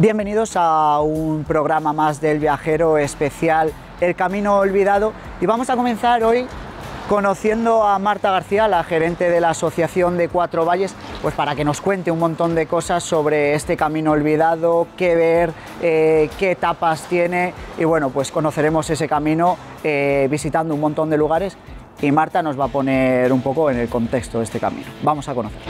Bienvenidos a un programa más del viajero especial El Camino Olvidado, y vamos a comenzar hoy conociendo a Marta García, la gerente de la Asociación de Cuatro Valles, pues para que nos cuente un montón de cosas sobre este camino olvidado, qué ver, qué etapas tiene, y bueno, pues conoceremos ese camino visitando un montón de lugares, y Marta nos va a poner un poco en el contexto de este camino. Vamos a conocer.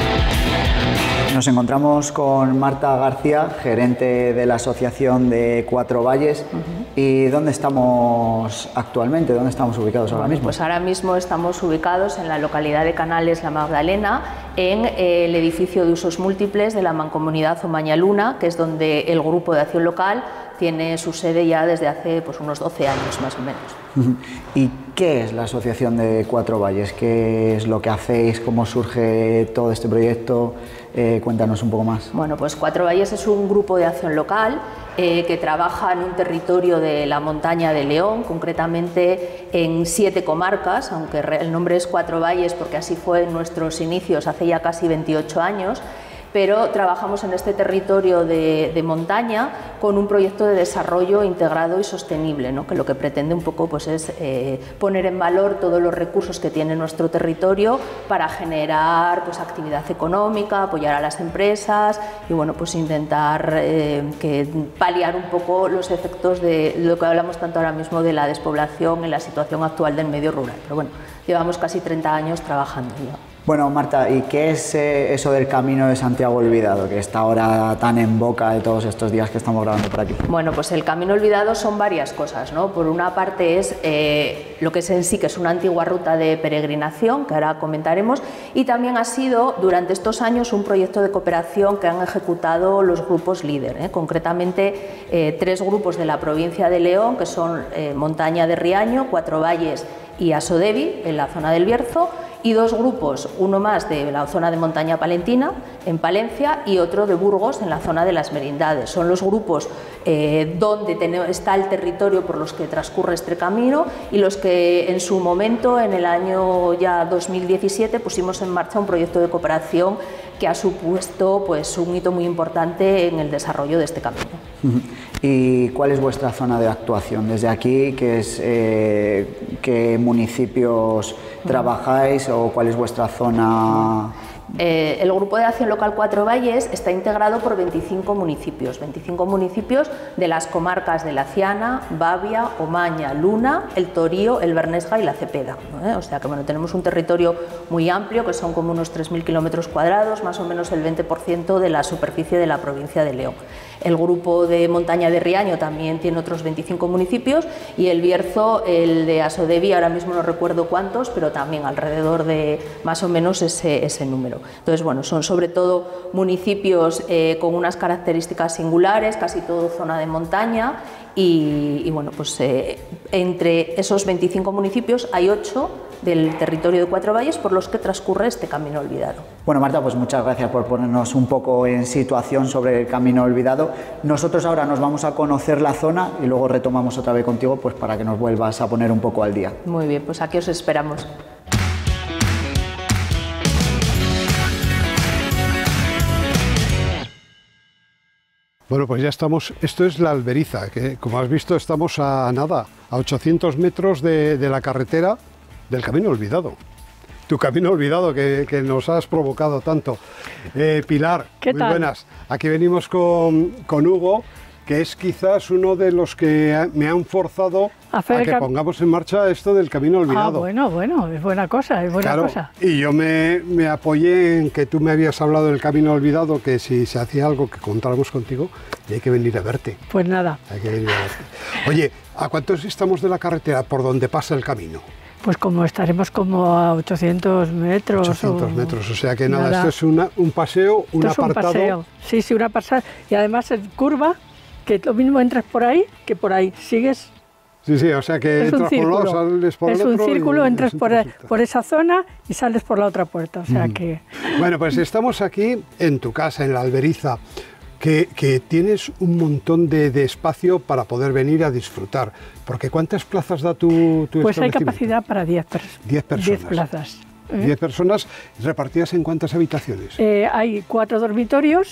Nos encontramos con Marta García, gerente de la Asociación de Cuatro Valles. ¿Y dónde estamos actualmente? ¿Dónde estamos ubicados ahora mismo? Pues ahora mismo estamos ubicados en la localidad de Canales La Magdalena, en el edificio de usos múltiples de la Mancomunidad Omaña Luna, que es donde el Grupo de Acción Local tiene su sede ya desde hace pues, unos 12 años más o menos. ¿Y qué es la Asociación de Cuatro Valles? ¿Qué es lo que hacéis? ¿Cómo surge todo este proyecto? Cuéntanos un poco más. Bueno, pues Cuatro Valles es un grupo de acción local que trabaja en un territorio de la montaña de León, concretamente en 7 comarcas, aunque el nombre es Cuatro Valles porque así fue en nuestros inicios hace ya casi 28 años. Pero trabajamos en este territorio de montaña con un proyecto de desarrollo integrado y sostenible, ¿no? Que lo que pretende un poco pues, es poner en valor todos los recursos que tiene nuestro territorio para generar pues, actividad económica, apoyar a las empresas y bueno, pues intentar paliar un poco los efectos de lo que hablamos tanto ahora mismo de la despoblación en la situación actual del medio rural. Pero bueno, llevamos casi 30 años trabajando ya. Bueno, Marta, ¿y qué es eso del Camino de Santiago Olvidado, que está ahora tan en boca de todos estos días que estamos grabando por aquí? Bueno, pues el Camino Olvidado son varias cosas, ¿no? Por una parte es lo que es en sí, que es una antigua ruta de peregrinación, que ahora comentaremos, y también ha sido durante estos años un proyecto de cooperación que han ejecutado los grupos líder, concretamente 3 grupos de la provincia de León, que son Montaña de Riaño, Cuatro Valles y Asodevi, en la zona del Bierzo, y 2 grupos, uno más de la zona de Montaña Palentina, en Palencia, y otro de Burgos, en la zona de las Merindades. Son los grupos donde está el territorio por los que transcurre este camino y los que en su momento, en el año ya 2017, pusimos en marcha un proyecto de cooperación que ha supuesto pues, un hito muy importante en el desarrollo de este camino. ¿Y cuál es vuestra zona de actuación? Desde aquí, ¿qué municipios trabajáis o cuál es vuestra zona? El Grupo de Acción Local Cuatro Valles está integrado por 25 municipios de las comarcas de La Ciana, Bavia, Omaña, Luna, El Torío, El Bernesga y La Cepeda, ¿no? O sea que bueno, tenemos un territorio muy amplio, que son como unos 3.000 kilómetros cuadrados, más o menos el 20% de la superficie de la provincia de León. El grupo de Montaña de Riaño también tiene otros 25 municipios y el Bierzo, el de Asodevi, ahora mismo no recuerdo cuántos, pero también alrededor de más o menos ese número. Entonces, bueno, son sobre todo municipios con unas características singulares, casi todo zona de montaña y bueno, pues entre esos 25 municipios hay 8 del territorio de Cuatro Valles por los que transcurre este Camino Olvidado. Bueno, Marta, pues muchas gracias por ponernos un poco en situación sobre el Camino Olvidado. Nosotros ahora nos vamos a conocer la zona y luego retomamos otra vez contigo pues para que nos vuelvas a poner un poco al día. Muy bien, pues aquí os esperamos. Bueno, pues ya estamos, esto es la Alberiza, que como has visto estamos a 800 metros de la carretera del Camino Olvidado. Tu Camino Olvidado que nos has provocado tanto. Pilar, ¿qué muy tal? Buenas. Aquí venimos con Hugo, que es quizás uno de los que me han forzado a que pongamos en marcha esto del Camino Olvidado. Ah, bueno, es buena cosa, Claro, y yo me apoyé en que tú me habías hablado del Camino Olvidado, que si se hacía algo que contáramos contigo, y hay que venir a verte. Pues nada. Hay que venir a verte. Oye, ¿a cuántos estamos de la carretera por donde pasa el camino? Pues como estaremos como a 800 metros. 800 metros, o sea que nada, esto es un paseo, un apartado. Un paseo. Sí, una pasada. Y además en curva, que lo mismo entras por ahí que por ahí. Sigues. Sí, o sea que entras por un lado, sales por el otro. Es un círculo, entras por esa zona y sales por la otra puerta. O sea que. Bueno, pues estamos aquí en tu casa, en la Alberiza, que tienes un montón de espacio para poder venir a disfrutar. Porque ¿cuántas plazas da tu Pues hay establecimiento? capacidad para 10 personas. 10 plazas. 10 personas repartidas en ¿cuántas habitaciones? Hay 4 dormitorios,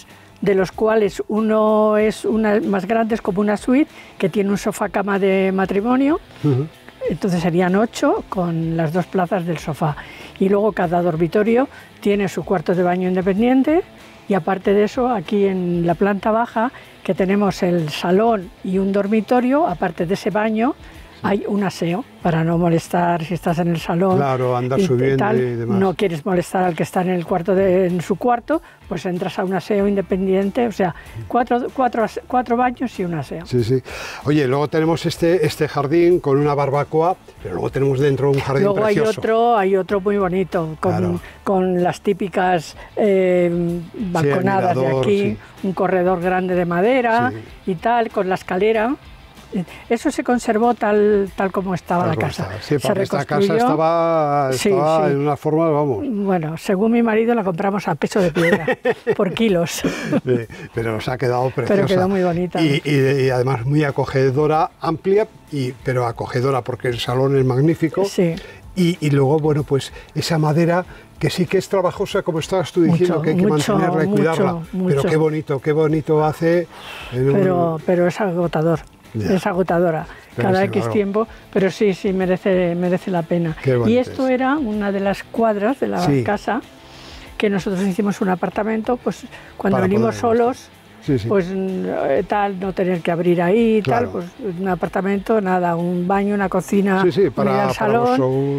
de los cuales uno es más grande, es como una suite, que tiene un sofá cama de matrimonio. Entonces serían 8 con las 2 plazas del sofá. Y luego cada dormitorio tiene su cuarto de baño independiente. Y aparte de eso, aquí en la planta baja, que tenemos el salón y un dormitorio, aparte de ese baño, hay un aseo para no molestar si estás en el salón. Claro, andas subiendo y demás. No quieres molestar al que está en el cuarto en su cuarto, pues entras a un aseo independiente, o sea, 4 baños y un aseo. Sí, sí. Oye, luego tenemos este jardín con una barbacoa, pero luego tenemos dentro un jardín luego precioso. Hay otro muy bonito, Claro. con las típicas balconadas de aquí, sí. un corredor grande de madera y tal, con la escalera. Eso se conservó tal como estaba la casa. Sí, se porque esta casa estaba en una forma, vamos. Bueno, según mi marido la compramos a peso de piedra, por kilos. Pero se ha quedado preciosa. Pero quedó muy bonita. Y además muy acogedora, amplia, pero acogedora porque el salón es magnífico. Sí. Y luego, bueno, pues esa madera que sí que es trabajosa, como estabas tú diciendo, que hay que mantenerla y cuidarla. Pero qué bonito hace. Pero es agotador. Ya. Es agotadora cada X tiempo, pero sí merece la pena. Y esto era una de las cuadras de la casa, que nosotros hicimos un apartamento, pues cuando venimos solos, pues tal, no tener que abrir ahí, tal, pues un apartamento, nada, un baño, una cocina, para el salón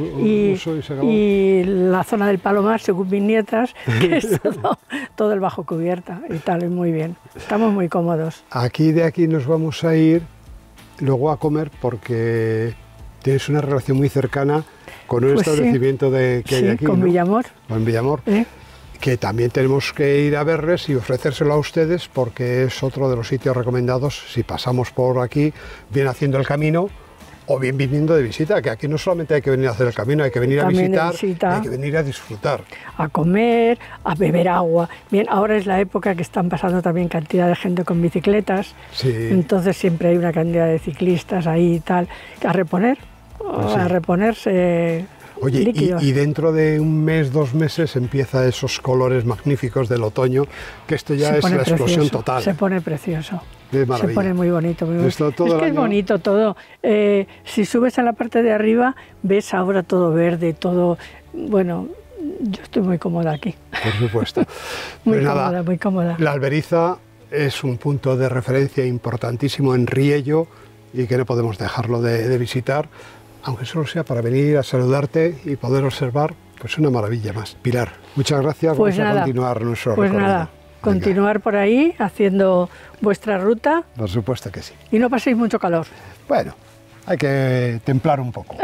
y la zona del Palomar, según mis nietas, que es todo el bajo cubierta y tal, y muy bien. Estamos muy cómodos. De aquí nos vamos a ir luego a comer porque tienes una relación muy cercana con un establecimiento que hay aquí, con Villamor. Con Villamor, que también tenemos que ir a verles y ofrecérselo a ustedes porque es otro de los sitios recomendados si pasamos por aquí, bien haciendo el camino o bien viniendo de visita, que aquí no solamente hay que venir a hacer el camino, hay que venir a visitar, hay que venir a disfrutar. A comer, a beber agua. Bien, ahora es la época que están pasando también cantidad de gente con bicicletas, entonces siempre hay una cantidad de ciclistas ahí y tal, a reponerse. Oye, y dentro de un mes, 2 meses empieza esos colores magníficos del otoño, que esto ya es la explosión total. Se pone precioso. Se pone muy bonito. Muy bonito. Es que es bonito todo. Si subes a la parte de arriba, ves ahora todo verde, todo... Bueno, yo estoy muy cómoda aquí. Por supuesto. muy cómoda. La Alberiza es un punto de referencia importantísimo en Riello y que no podemos dejarlo de visitar, aunque solo sea para venir a saludarte y poder observar, pues una maravilla más. Pilar, muchas gracias. Pues vamos a continuar nuestro recorrido. Nada. Continuar por ahí haciendo vuestra ruta. Por supuesto que sí. Y no paséis mucho calor. Bueno, hay que templar un poco.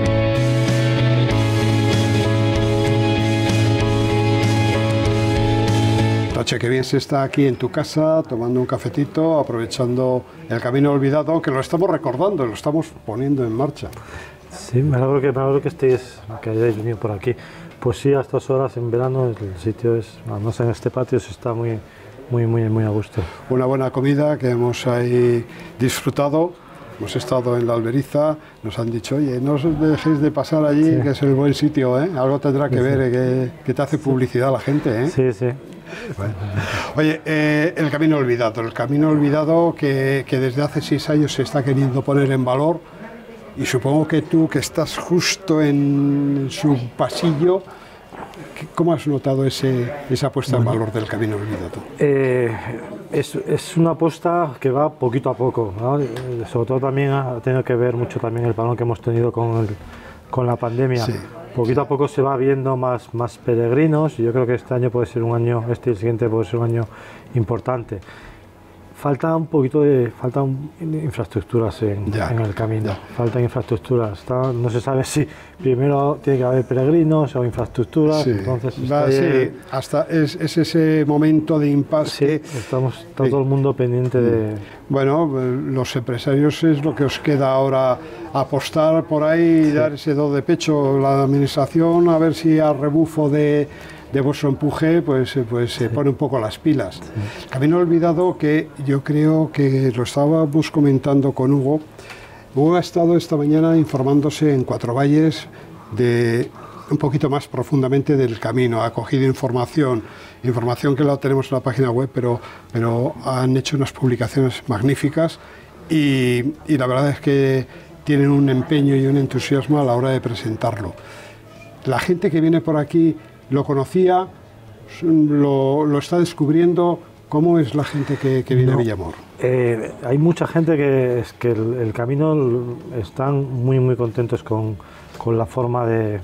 Noche, que bien se está aquí en tu casa tomando un cafetito, aprovechando el camino olvidado, que lo estamos recordando, lo estamos poniendo en marcha. Sí, me alegro que hayáis venido por aquí. Pues sí, a estas horas en verano el sitio es, además en este patio se está muy a gusto. Una buena comida que hemos ahí disfrutado, hemos estado en la Alberiza, nos han dicho, oye, no os dejéis de pasar allí, que es el buen sitio, ¿eh? Algo tendrá que ver, que te hace publicidad la gente, ¿eh? Sí. Bueno. Oye, el camino olvidado que desde hace 6 años se está queriendo poner en valor. Y supongo que tú, que estás justo en su pasillo, ¿cómo has notado esa puesta en valor del camino olvidado? Es una apuesta que va poquito a poco, ¿no? Sobre todo también ha tenido que ver mucho también el parón que hemos tenido con la pandemia. Sí. Poquito a poco se va viendo más peregrinos y yo creo que este año puede ser un año, y el siguiente puede ser un año importante. Faltan infraestructuras en el camino, faltan infraestructuras. No se sabe si primero tiene que haber peregrinos o infraestructuras. Sí. Entonces hasta es ese momento de impasse. Sí, está todo el mundo pendiente de... Bueno, los empresarios es lo que os queda ahora, apostar por ahí y dar ese do de pecho. La administración, a ver si a rebufo de vuestro empuje, pues se pone un poco las pilas. Sí. Camino olvidado, que yo creo que lo estábamos comentando con Hugo. Hugo ha estado esta mañana informándose en Cuatro Valles de un poquito más profundamente del camino, ha cogido información que la tenemos en la página web, pero han hecho unas publicaciones magníficas y la verdad es que tienen un empeño y un entusiasmo a la hora de presentarlo. La gente que viene por aquí lo conocía, lo está descubriendo. ¿Cómo es la gente que viene a Villamor? Hay mucha gente que el camino están muy contentos con la forma de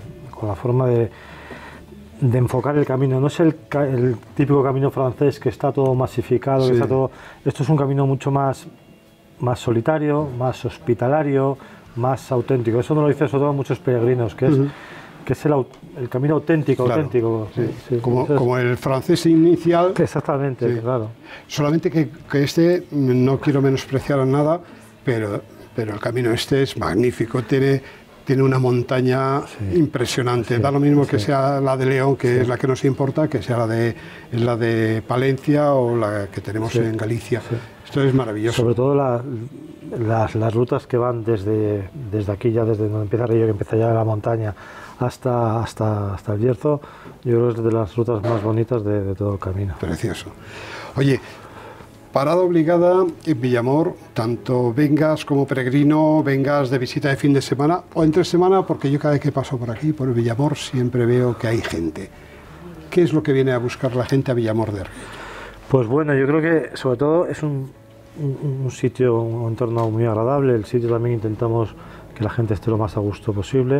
enfocar el camino. No es el típico camino francés que está todo masificado, sí. Esto es un camino mucho más solitario, más hospitalario, más auténtico. Eso nos lo dicen sobre todo muchos peregrinos, que es el camino auténtico, claro. Auténtico. Sí, sí, como el francés inicial. Exactamente, sí. Claro. Solamente que este, no quiero menospreciar a nada, pero el camino este es magnífico, tiene una montaña impresionante. Da lo mismo que sea la de León, que es la que nos importa, que sea la de Palencia o la que tenemos en Galicia. Sí. Esto es maravilloso. Sobre todo las rutas que van desde aquí, ya desde donde empieza Río, que empieza ya la montaña, hasta el Bierzo, yo creo que es de las rutas más bonitas de todo el camino. Precioso. Oye, parada obligada en Villamor, tanto vengas como peregrino, vengas de visita de fin de semana o entre semana, porque yo cada vez que paso por aquí, por Villamor, siempre veo que hay gente. ¿Qué es lo que viene a buscar la gente a Villamor de Río? Pues bueno, yo creo que sobre todo es un sitio, un entorno muy agradable. El sitio también intentamos que la gente esté lo más a gusto posible.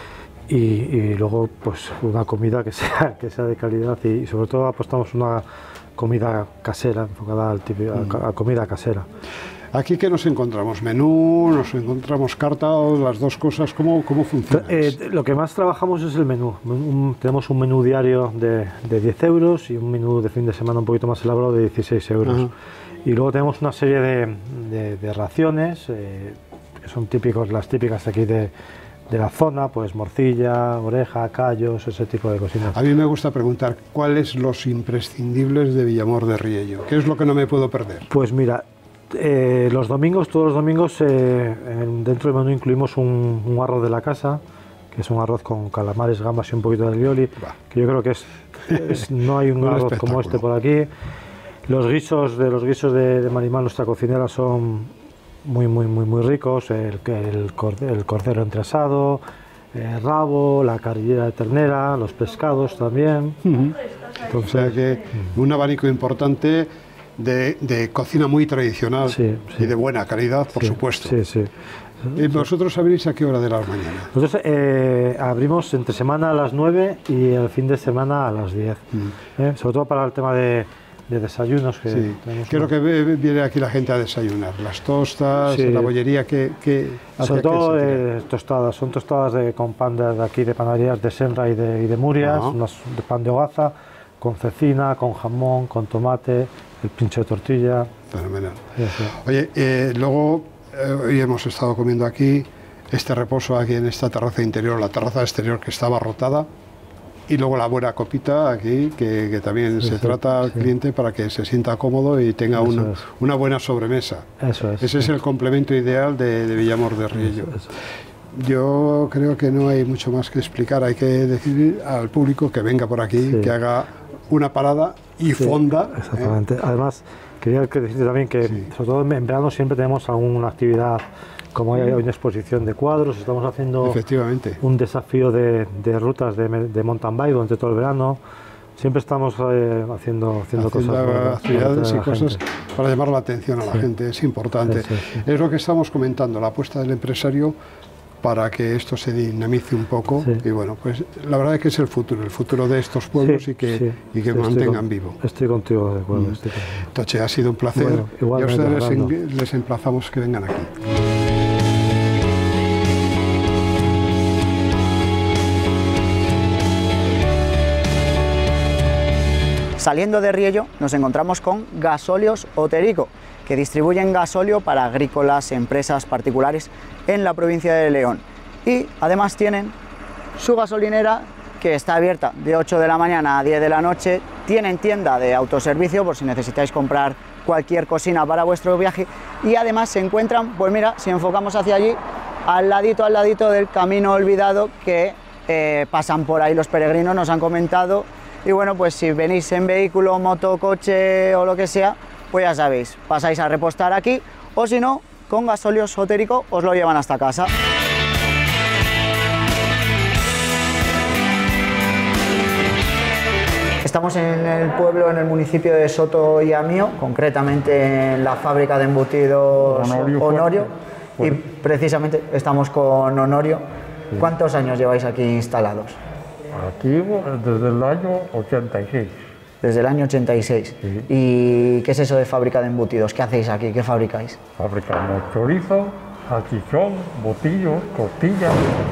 Y luego pues una comida que sea de calidad y sobre todo apostamos una comida casera, enfocada a comida casera. ¿Aquí qué nos encontramos? ¿Menú? ¿Nos encontramos carta o las dos cosas? ¿Cómo funciona? Lo que más trabajamos es el menú. Tenemos un menú diario de 10 euros y un menú de fin de semana un poquito más elaborado de 16 euros. Uh-huh. Y luego tenemos una serie de raciones que son las típicas aquí de la zona, pues morcilla, oreja, callos, ese tipo de cocinas. A mí me gusta preguntar, ¿cuáles los imprescindibles de Villamor de Riello? ¿Qué es lo que no me puedo perder? Pues mira, todos los domingos dentro del menú incluimos un arroz de la casa, que es un arroz con calamares, gambas y un poquito de alioli, que yo creo que no hay un arroz como este por aquí. Los guisos de Marimar, nuestra cocinera, son muy ricos, el cordero entreasado, el rabo, la carillera de ternera, los pescados también. Entonces, o sea que un abanico importante de cocina muy tradicional y de buena calidad, por supuesto. Sí. ¿Y vosotros abrís a qué hora de la mañana? Nosotros abrimos entre semana a las 9 y el fin de semana a las 10, sobre todo para el tema de desayunos. ¿Qué es lo que viene aquí la gente a desayunar? ¿Las tostas, la bollería? Sobre todo tostadas, son tostadas con pan de aquí, de panaderías de Senra y de Murias, unas de pan de hogaza, con cecina, con jamón, con tomate, el pincho de tortilla. Fenomenal. Oye, luego hoy hemos estado comiendo aquí, este reposo aquí en esta terraza interior, la terraza exterior que estaba rotada, y luego la buena copita aquí, que también se trata al cliente para que se sienta cómodo y tenga una buena sobremesa. Ese es el complemento ideal de Villamor de Riello. Yo creo que no hay mucho más que explicar, hay que decir al público que venga por aquí, que haga una parada y fonda. Exactamente. Además, quería decirte también que, sobre todo en verano, siempre tenemos alguna actividad. Como hay una exposición de cuadros, estamos haciendo un desafío de rutas de mountain bike durante todo el verano. Siempre estamos haciendo cosas, actividades y cosas para llamar la atención a la gente, es importante. Es lo que estamos comentando, la apuesta del empresario para que esto se dinamice un poco y bueno, pues la verdad es que es el futuro de estos pueblos y que mantengan vivo. Estoy contigo de acuerdo. Toche, ha sido un placer y a ustedes les emplazamos que vengan aquí. Saliendo de Riello nos encontramos con Gasóleos Otérico, que distribuyen gasóleo para agrícolas, empresas particulares en la provincia de León. Y además tienen su gasolinera, que está abierta de 8 de la mañana a 10 de la noche. Tienen tienda de autoservicio por si necesitáis comprar cualquier cocina para vuestro viaje. Y además se encuentran, pues mira, si enfocamos hacia allí, al ladito del camino olvidado, que pasan por ahí los peregrinos, nos han comentado. Y bueno, pues si venís en vehículo, moto, coche o lo que sea, pues ya sabéis, pasáis a repostar aquí, o si no, con gasóleo esotérico os lo llevan hasta casa. Estamos en el pueblo, en el municipio de Soto y Amío, concretamente en la fábrica de embutidos Honorio, y precisamente estamos con Honorio. Sí. ¿Cuántos años lleváis aquí instalados? Aquí desde el año 86. Desde el año 86. Sí. ¿Y qué es eso de fábrica de embutidos? ¿Qué hacéis aquí? ¿Qué fabricáis? Fabricamos chorizo, salchichón, botillos, costillas,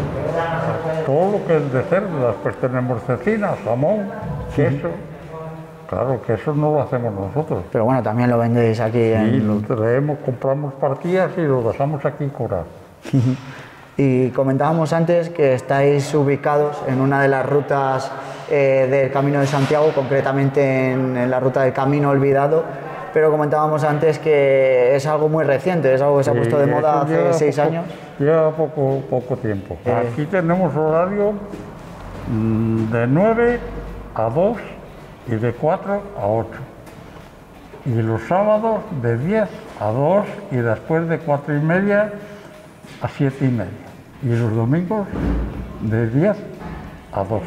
todo lo que es de cerdo. Después tenemos cecina, jamón, queso. Claro, queso no lo hacemos nosotros. Pero bueno, también lo vendéis aquí. Sí, lo traemos, compramos partidas y lo dejamos aquí curar. Y comentábamos antes que estáis ubicados en una de las rutas del Camino de Santiago, concretamente en la ruta del Camino Olvidado, pero comentábamos antes que es algo muy reciente, es algo que se ha puesto de moda hace 6 años. Lleva poco tiempo. Aquí tenemos horario de 9 a 2 y de 4 a 8. Y los sábados de 10 a 2 y después de 4:30 a 7:30. Y los domingos de 10 a 2.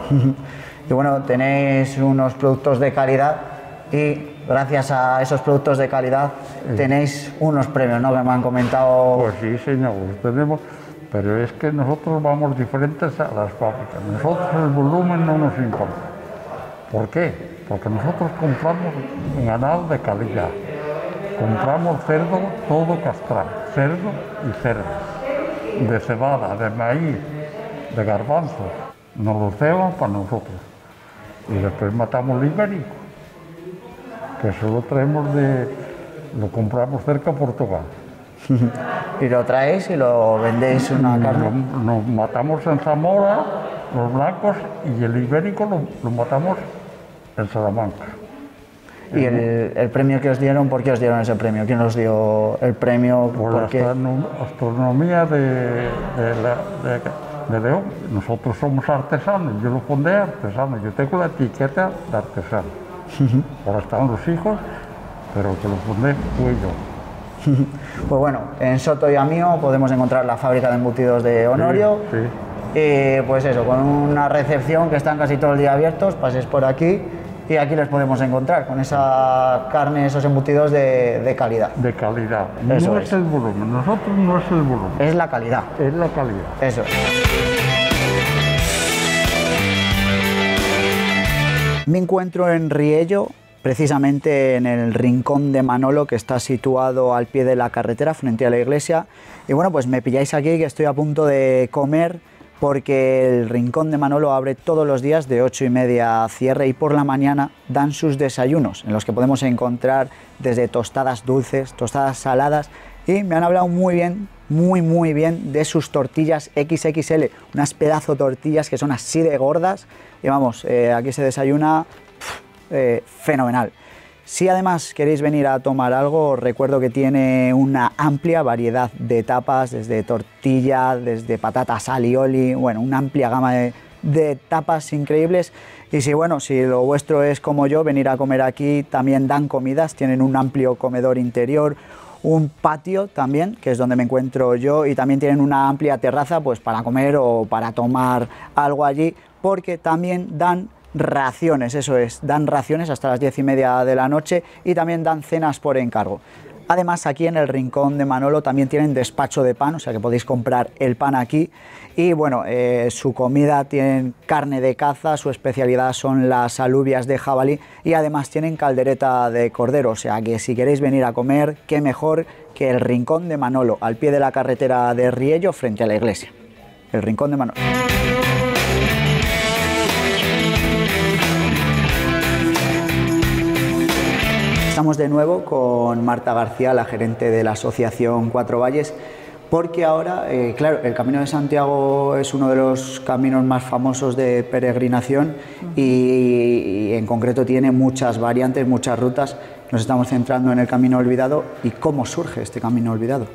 Y bueno, tenéis unos productos de calidad y gracias a esos productos de calidad tenéis unos premios, ¿no?, que me han comentado. Pues sí, señor, los tenemos, pero es que nosotros vamos diferentes a las fábricas. Nosotros el volumen no nos importa. ¿Por qué? Porque nosotros compramos ganado de calidad. Compramos cerdo todo castrado, cerdo y cerdo, de cebada, de maíz, de garbanzos. Nos lo ceban para nosotros. Y después matamos el ibérico, que eso lo traemos lo compramos cerca de Portugal. Y lo traéis y lo vendéis una carne. Nos matamos en Zamora, los blancos, y el ibérico lo matamos en Salamanca. ¿Y el premio que os dieron, por qué os dieron ese premio? ¿Quién os dio el premio? Por la gastronomía de León. Nosotros somos artesanos, yo lo fundé artesano, yo tengo la etiqueta de artesano. Ahora están los hijos, pero que lo fundé fui yo. Pues bueno, en Soto y Amío podemos encontrar la fábrica de embutidos de Honorio. Sí, sí. Y pues eso, con una recepción que están casi todo el día abiertos, paséis por aquí y aquí les podemos encontrar con esa carne, esos embutidos de calidad. De calidad. Eso no es el volumen, nosotros no es el volumen. Es la calidad. Es la calidad. Eso es. Me encuentro en Riello, precisamente en el rincón de Manolo, que está situado al pie de la carretera, frente a la iglesia. Y bueno, pues me pilláis aquí, que estoy a punto de comer, porque el rincón de Manolo abre todos los días de 8:30 a cierre, y por la mañana dan sus desayunos, en los que podemos encontrar desde tostadas dulces, tostadas saladas, y me han hablado muy bien, muy bien de sus tortillas XXL, unas pedazo tortillas que son así de gordas, y vamos, aquí se desayuna fenomenal. Si además queréis venir a tomar algo, os recuerdo que tiene una amplia variedad de tapas, desde tortilla, desde patatas alioli, bueno, una amplia gama de tapas increíbles. Y si lo vuestro es como yo, venir a comer aquí, también dan comidas, tienen un amplio comedor interior, un patio también, que es donde me encuentro yo, y también tienen una amplia terraza pues para comer o para tomar algo allí, porque también dan raciones, eso es, dan raciones hasta las 10:30 de la noche, y también dan cenas por encargo. Además, aquí en el rincón de Manolo también tienen despacho de pan, o sea que podéis comprar el pan aquí. Y bueno, su comida, tienen carne de caza, su especialidad son las alubias de jabalí, y además tienen caldereta de cordero, o sea que si queréis venir a comer, qué mejor que el rincón de Manolo, al pie de la carretera de Riello, frente a la iglesia. El rincón de Manolo. Estamos de nuevo con Marta García, la gerente de la asociación Cuatro Valles, porque ahora, claro, el Camino de Santiago es uno de los caminos más famosos de peregrinación y en concreto tiene muchas variantes, muchas rutas. Nos estamos centrando en el Camino Olvidado. ¿Y cómo surge este Camino Olvidado?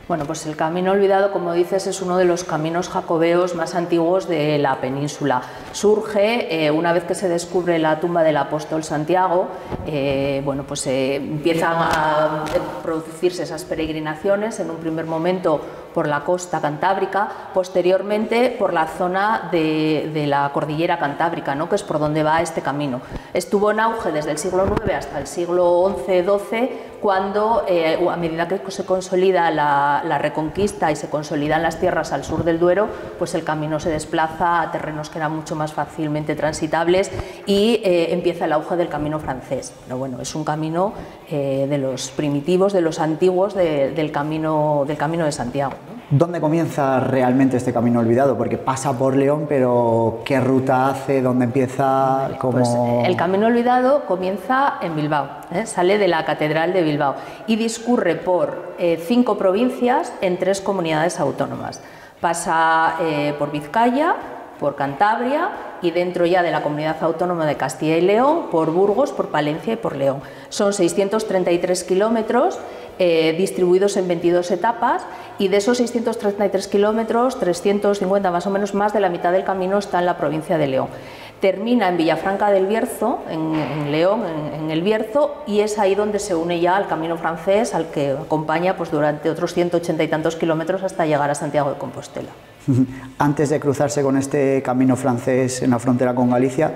Bueno, pues el Camino Olvidado, como dices, es uno de los caminos jacobeos más antiguos de la península. Surge una vez que se descubre la tumba del apóstol Santiago. Bueno, pues empiezan a producirse esas peregrinaciones, en un primer momento por la costa cantábrica, posteriormente por la zona de la cordillera cantábrica, ¿no?, que es por donde va este camino. Estuvo en auge desde el siglo IX hasta el siglo XI-XII, cuando a medida que se consolida la reconquista y se consolidan las tierras al sur del Duero, pues el camino se desplaza a terrenos que eran mucho más fácilmente transitables y empieza el auge del camino francés. Pero bueno, es un camino de los primitivos, de los antiguos del camino de Santiago, ¿no? ¿Dónde comienza realmente este camino olvidado? Porque pasa por León, pero ¿qué ruta hace? ¿Dónde empieza? Vale, pues el camino olvidado comienza en Bilbao, sale de la Catedral de Bilbao y discurre por 5 provincias en 3 comunidades autónomas. Pasa por Vizcaya, por Cantabria y dentro ya de la Comunidad Autónoma de Castilla y León, por Burgos, por Palencia y por León. Son 633 kilómetros distribuidos en 22 etapas, y de esos 633 kilómetros, 350 más o menos, más de la mitad del camino está en la provincia de León. Termina en Villafranca del Bierzo, en León, en el Bierzo, y es ahí donde se une ya al camino francés, al que acompaña pues durante otros 180 y tantos kilómetros hasta llegar a Santiago de Compostela. Antes de cruzarse con este camino francés en la frontera con Galicia,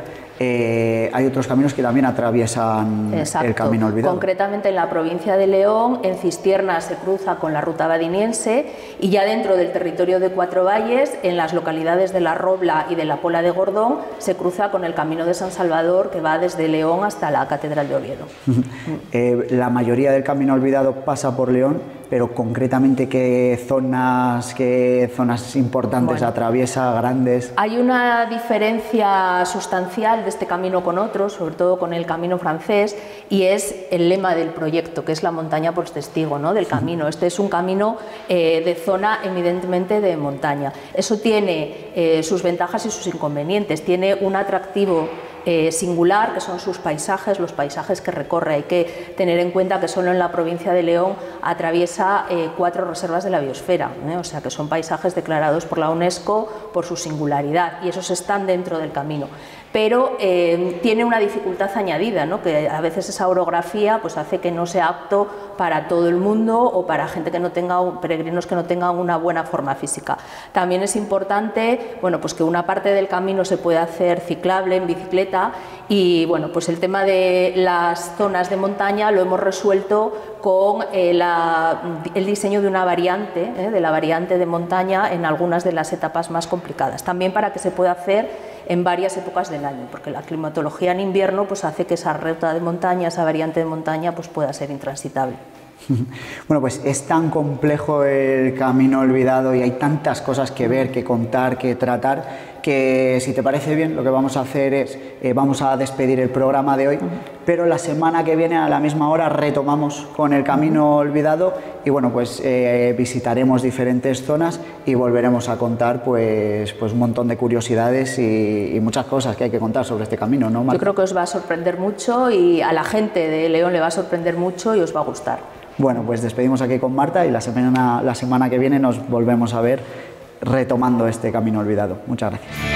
hay otros caminos que también atraviesan el camino olvidado. Concretamente en la provincia de León, en Cistierna se cruza con la ruta badiniense, y ya dentro del territorio de Cuatro Valles, en las localidades de La Robla y de la Pola de Gordón, se cruza con el camino de San Salvador, que va desde León hasta la Catedral de Oviedo. La mayoría del camino olvidado pasa por León, pero concretamente ¿qué zonas importantes atraviesa, grandes? Hay una diferencia sustancial de este camino con otros, sobre todo con el camino francés, y es el lema del proyecto, que es la montaña por testigo, ¿no?, del camino. Este es un camino de zona evidentemente de montaña. Eso tiene sus ventajas y sus inconvenientes. Tiene un atractivo singular, que son sus paisajes, los paisajes que recorre. Hay que tener en cuenta que solo en la provincia de León atraviesa 4 reservas de la biosfera, o sea que son paisajes declarados por la UNESCO por su singularidad, y esos están dentro del camino. Pero tiene una dificultad añadida, ¿no?, que a veces esa orografía pues hace que no sea apto para todo el mundo o para gente que no tenga, peregrinos que no tengan una buena forma física. También es importante, bueno, pues que una parte del camino se pueda hacer ciclable en bicicleta, y bueno, pues el tema de las zonas de montaña lo hemos resuelto con el diseño de una variante, de la variante de montaña en algunas de las etapas más complicadas, también para que se pueda hacer en varias épocas del año, porque la climatología en invierno pues hace que esa ruta de montaña, esa variante de montaña, pues pueda ser intransitable. Bueno, pues es tan complejo el camino olvidado y hay tantas cosas que ver, que contar, que tratar, que si te parece bien lo que vamos a hacer es, vamos a despedir el programa de hoy, pero la semana que viene a la misma hora retomamos con el camino olvidado y bueno, pues visitaremos diferentes zonas y volveremos a contar pues un montón de curiosidades y muchas cosas que hay que contar sobre este camino, ¿no, Marta? Yo creo que os va a sorprender mucho y a la gente de León le va a sorprender mucho y os va a gustar. Bueno, pues despedimos aquí con Marta y la semana que viene nos volvemos a ver retomando este camino olvidado. Muchas gracias.